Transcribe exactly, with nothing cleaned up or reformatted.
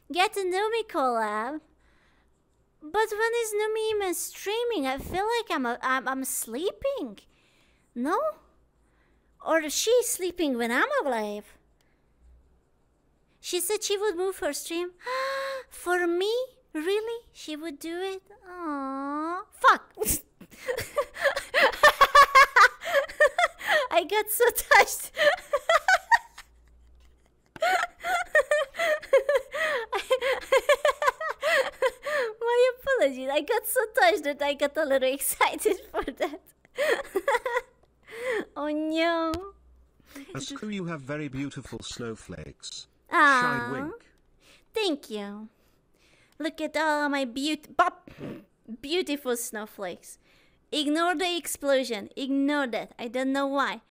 get a Numi collab. But when is Numi even streaming? I feel like I'm a, I'm I'm sleeping. No? Or she's sleeping when I'm alive. She said she would move her stream. For me? Really? She would do it? Aww. Fuck. I got so touched. My apologies. I got so touched that I got a little excited for that. Oh no. Asku, you have very beautiful snowflakes. Aww. Shy wink. Thank you. Look at all my beaut bop beautiful snowflakes. Ignore the explosion. Ignore that. I don't know why.